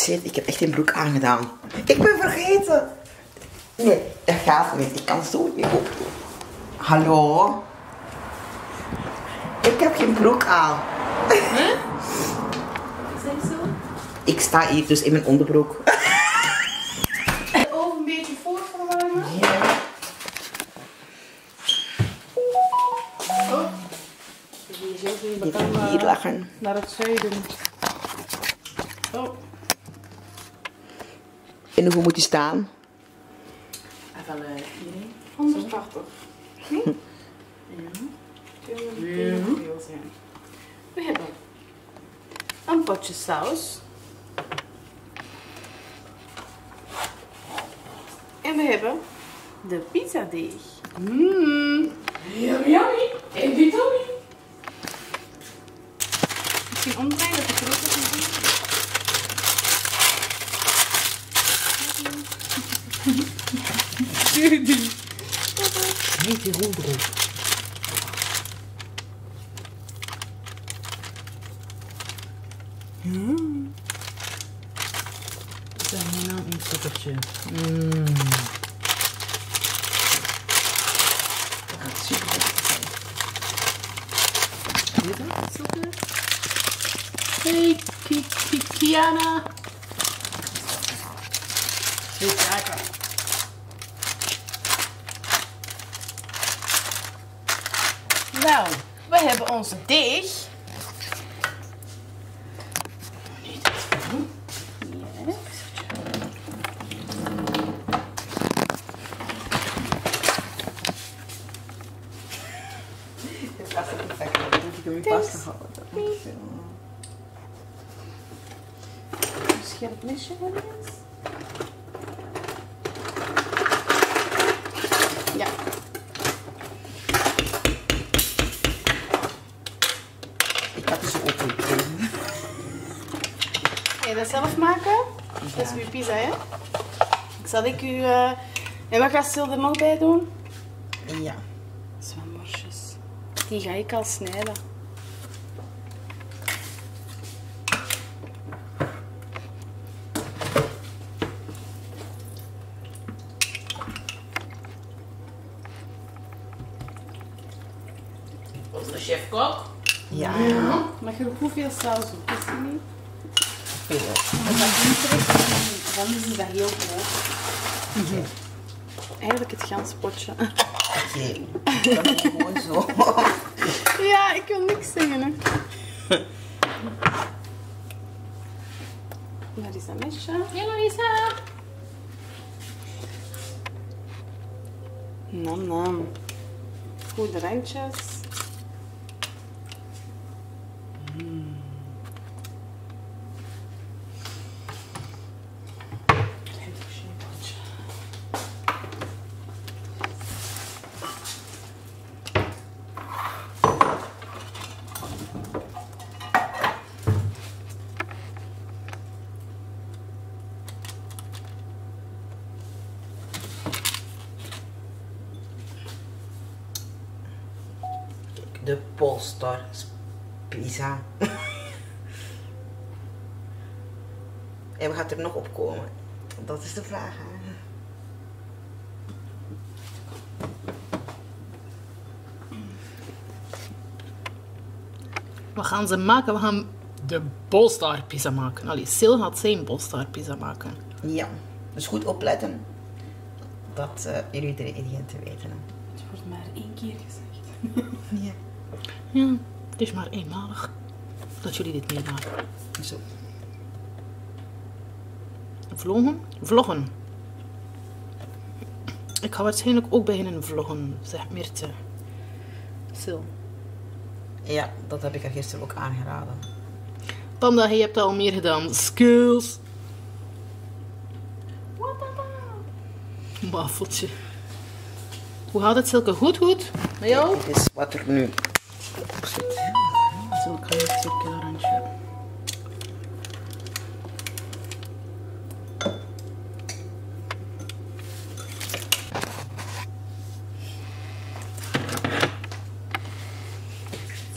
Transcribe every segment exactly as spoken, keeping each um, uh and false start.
shit, ik heb echt een broek aangedaan. Ik ben vergeten. Nee, dat gaat niet. Ik kan zo niet op. Hallo? Ik heb geen broek aan. Huh? Zeg zo? Ik sta hier dus in mijn onderbroek. De oven een beetje voorverwarmen. Ja. Oh. Je zit hier, we gaan Hier lachen. naar het zuiden. Oh. En hoeveel moet je staan? Even uh, hierheen. honderdtachtig. Hm? Ja. tweehonderd zijn. We hebben een potje saus. En we hebben de pizzadeeg. Mmm. Yummy, yummy. En vitamine. Misschien omdraaien dat ik er ook nog niet zie. Niet die rondbroek. Mm. Dat is helemaal een stokkertje. Mm. Dat gaat super goed zijn. Dit is sukker. Hey, Ki Ki Kiana. Dit kijken. Nou, we hebben onze deeg. Een scherp mesje hebben eens. Ja. Ik had het zo opgegeven. Ga je dat zelf maken? Ja. Dat is uw pizza, hè? Zal ik u... Uh... En wat gaat Sil er nog bij doen? Ja. Zwamworstjes. Die ga ik al snijden. Onze chefkok. Ja. Ja. Mag er ook hoeveel saus op? Is die niet? Veel. Als dat niet trekt, dan, dan is dat heel groot. Okay. Eigenlijk het gans potje. Oké. Dat is gewoon zo. Ja, ik wil niks zeggen. Hè. Waar is dat mesje? Ja, Larissa. Nam, nam. Goede randjes. Mm. Klein potje. De Polestar pizza. En wat gaat er nog op komen? Dat is de vraag. Hè? We gaan ze maken. We gaan de Polestar pizza maken. Allee, Sil gaat zijn Polestar pizza maken. Ja, dus goed opletten dat uh, jullie de ingrediënten weten. Hè? Het wordt maar één keer gezegd. Ja. Ja, het is maar eenmalig dat jullie dit meemaken. Zo. Vloggen? Vloggen. Ik ga waarschijnlijk ook beginnen vloggen, zegt Mirte. Sil. Ja, dat heb ik er gisteren ook aangeraden. Panda, je hebt al meer gedaan. Skills. Waffeltje. Hoe gaat het, Silke? Goed, goed? Met jou? Dit is wat er nu op zit. Zo kan je het zo'n randje.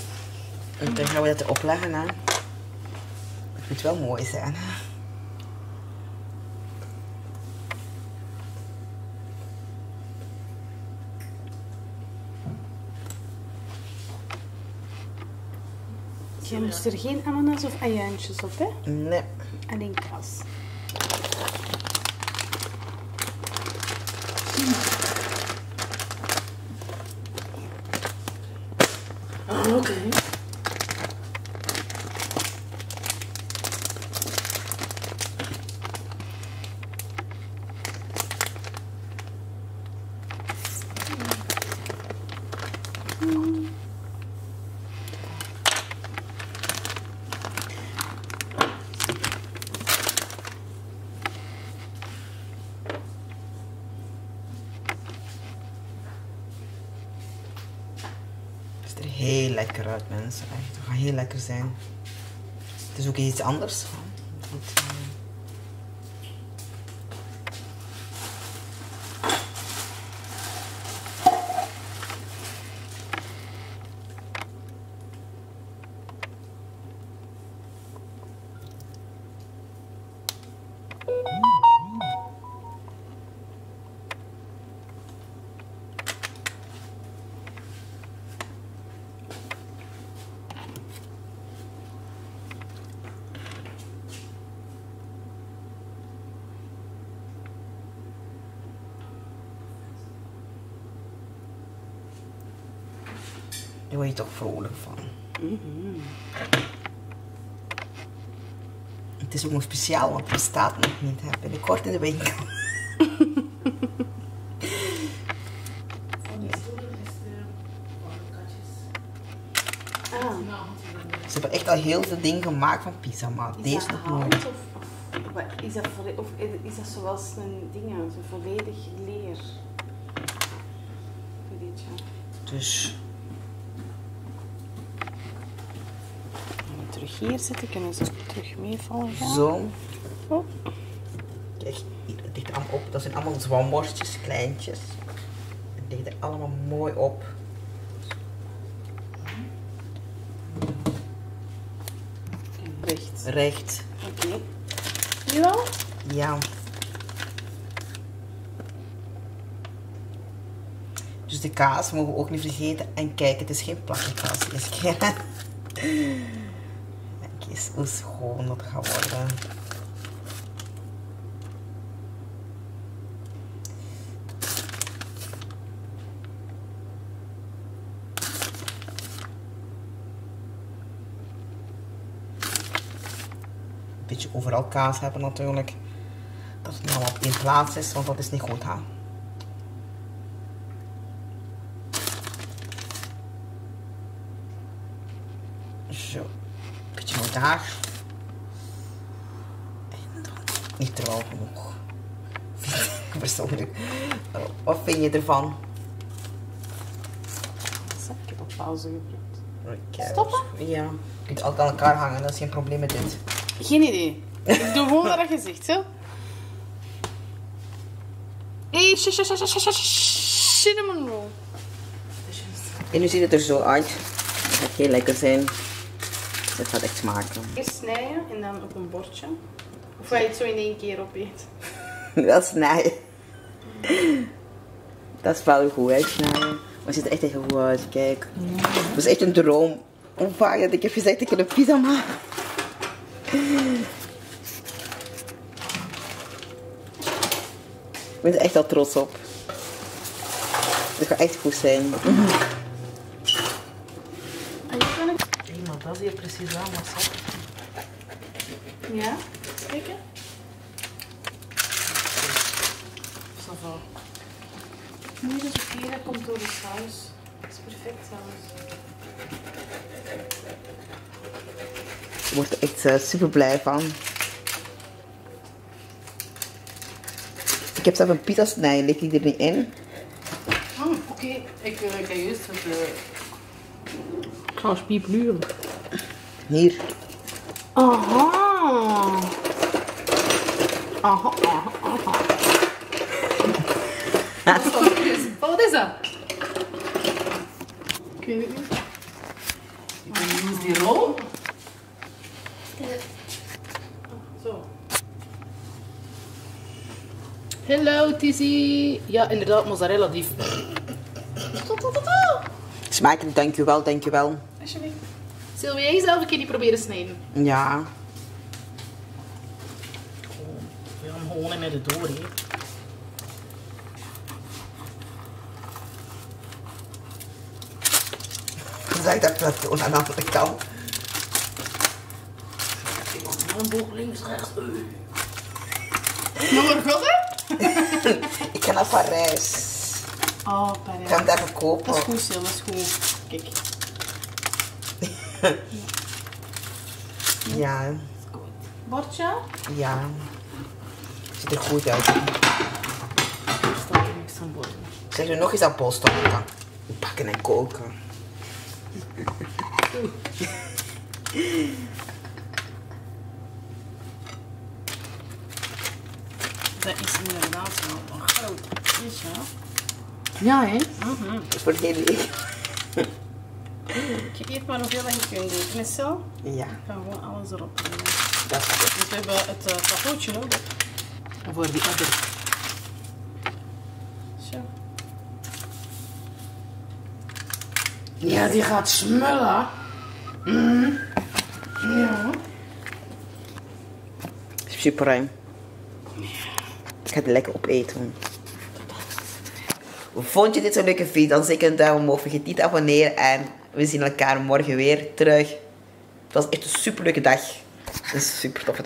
En dan gaan we dat opleggen. Hè. Het moet wel mooi zijn. Je moest er geen ananas of ajuintjes op, hè? Nee. Alleen kaas. Oh, oké. Okay. Het ziet er heel lekker uit, mensen. Echt, het gaat heel lekker zijn. Het is ook iets anders. Goed. Daar word je toch vrolijk van. Mm-hmm. Het is ook nog speciaal, want het bestaat nog niet. Hè. Binnenkort in de winkel. Ah. Ze hebben echt al heel veel dingen gemaakt van pizza, maar Is deze dat nog nooit. hout of, of, wat is dat volle- of is dat zoals een ding, zo volledig leer? Weet je. Dus Als we terug hier zitten, kunnen ze terug meevallen gaan. zo. Oh. Kijk, hier, het ligt allemaal op. Dat zijn allemaal zwamworstjes, kleintjes. Het ligt er allemaal mooi op. Recht. Recht. Oké. Okay. Nu al? Ja. Dus de kaas mogen we ook niet vergeten. En kijk, het is geen platte kaas deze keer. Kijk eens hoe schoon dat gaat worden. Een beetje overal kaas hebben natuurlijk. Dat het niet allemaal op één plaats is, want dat is niet goed, hè. Zo, een beetje nog daar. En dan niet droog genoeg. Persoonlijk. Wat vind je ervan? Ik heb op pauze gedrukt. Okay. Stoppen? Ja. Je kunt altijd aan elkaar hangen, dat is geen probleem met dit. Geen idee. Ik doe gewoon wat je zegt, hè. Hey, cinnamon roll. En nu ziet het er zo uit. Het gaat heel lekker zijn. Het gaat echt smaken. Eerst snijden en dan op een bordje. Of ga je het zo in één keer opeten? Dat snijden. Dat is wel goed, hè, snijden. Maar het ziet er echt heel goed uit, kijk. Het was echt een droom. Hoe vaak dat ik heb gezegd dat ik een pizza maak. Ik ben er echt wel trots op. Het gaat echt goed zijn. Hey, maar dat is hier precies wel wat zat. Ja, kijken. Ça va. Nu is het oké, dat komt door de saus. Dat is perfect saus. Ik word er echt uh, super blij van. Ik heb zelf een pizza snijden, ligt die er niet in? Oh, oké. Okay. Ik, uh, ik ga juist het... Uh... Ik ga eens piep luren. Hier. Aha. Aha, aha, aha. Wat is dat? Wat is dat? Ik weet het niet. Hoe is die rol? Zo. Hallo Tizzy. Ja, inderdaad, mozzarella dief. Smakelijk, dankjewel, dankjewel. Alsjeblieft. Sil, wil jij jezelf een keer die proberen snijden? Ja. Gewoon, we gaan hem gewoon in midden door, hè. Dan zeg ik dat plateau aan de andere kant. Een boog links, rechts. Maar waar gaat het? Ik ga naar Parijs. Oh, Ik Parijs. ga hem daar verkopen. Dat is goed, Sil, dat is goed. Kijk. Ja. Bordje? Ja. Ziet er goed uit. Er staat er niks aan borden. Zeg je nog eens aan posten? Pakken en koken. Dat is inderdaad wel een groot is, ja. Ja, hè? Mm-hmm. Dat is voor heel leeg. Je eet maar hoeveel dat je kunt eten, is zo? Ja. Ik ga gewoon alles erop doen. Dat is goed. Dus we hebben het uh, plateautje nodig. Voor die adder. Zo. Ja, die gaat smullen. Mm. Ja. Super ruim. Ik ga het lekker opeten. Vond je dit zo'n leuke video? Dan zeker een duim omhoog. Vergeet niet te abonneren. En we zien elkaar morgen weer terug. Het was echt een super leuke dag. Een super toffe